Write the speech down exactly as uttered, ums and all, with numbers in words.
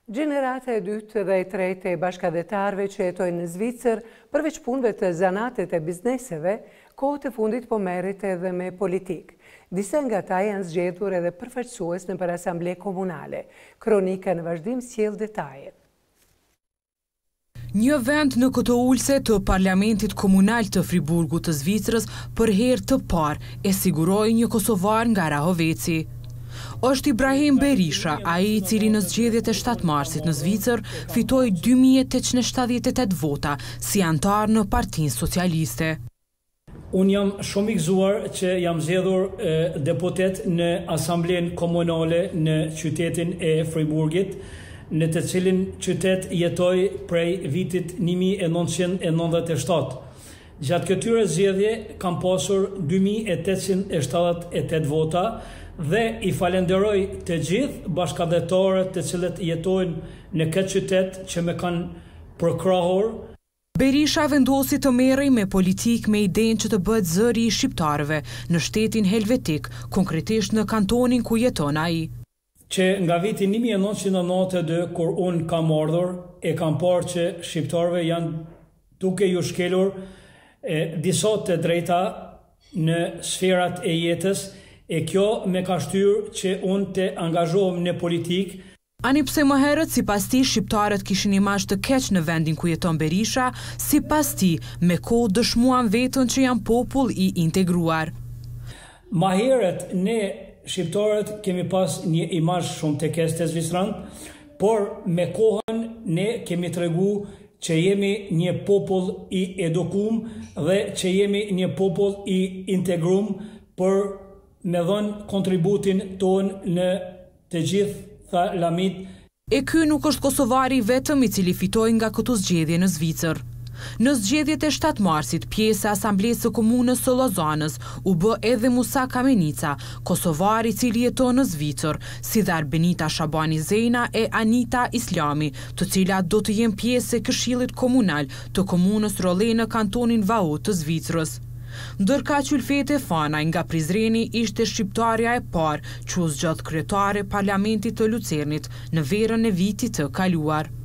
Gjenerata e dytë dhe e tretë e bashkëdhetarëve që jetojnë në Zvicër, përveç punëve të zanatet e bizneseve, kohët e fundit po merret edhe me politikë. Disa nga ta janë zgjedhur edhe përfaqësues në për asamble komunale. Kronika në vazhdim sjell detajet. Një vend në këto ulse të Parlamentit Komunal të Friburgut të Zvicrës për herë të parë e siguroi një kosovar nga Rahoveci. Është Ibrahim Berisha, ai i cili në zgjedhjet e shtatë marsit në Zvicër fitoi dy mijë e tetëqind e shtatëdhjetë e tetë vota si antar në Partinë Socialiste. Unë jam shumë i gëzuar që jam zgjedhur deputet në Asamblenë Komunale në qytetin e Friburgit, në të cilin qytet jetoj prej vitit një mijë e nëntëqind e nëntëdhjetë e shtatë. Gjatë këtyre zgjedhje kam pasur dy mijë e tetëqind e shtatëdhjetë e tetë vota dhe i falenderoj të gjithë bashkëdhetarët të cilët jetojnë në këtë qytet që më kanë përkrahur. Berisha vendosi të merrej me politikë me idenë që të bëhet zëri i shqiptarëve në shtetin helvetik, konkretisht në kantonin ku jeton ai. Që nga viti një mijë e nëntëqind e nëntëdhjetë e dy, kur unë kam ardhur, e kam parë që shqiptarëve janë duke ju shkelur e, disa të drejta në sferat e jetës, e kjo me ka shtyrë që unë të angazhohem në politikë. Ani pse më herët, si pas ti, shqiptarët kishin imazh të keq në vendin ku jeton Berisha, si pas ti, me kohë dëshmuan vetën që janë popull i integruar. Ma herët, ne shqiptarët kemi pas një imazh shumë të keq të Zvicrës, por me kohën ne kemi tregu që jemi një popull i edukum dhe që jemi një popull i integrum për me dhënë kontributin tonë në të gjitha lamit. E ky nuk është kosovari vetëm i cili fitoi nga këto zgjedhje në Zvicër. Në zgjedhjet e shtatë marsit, pjesë e Asamblesë së Komunës së Lozanës u bë edhe Musa Kamenica, kosovar i cili jeton në Zvicër, si dhe Arbenita Shabani Zejna e Anita Islami, të cilat do të jenë pjesë e Këshillit Komunal të Komunës Rolle në kantonin Vau të Zvicrës. Ndërka Qylfete Fana nga Prizreni ishte shqiptarja e parë që u zgjodh kryetare Parlamentit të Lucernit në verën e vitit të kaluar.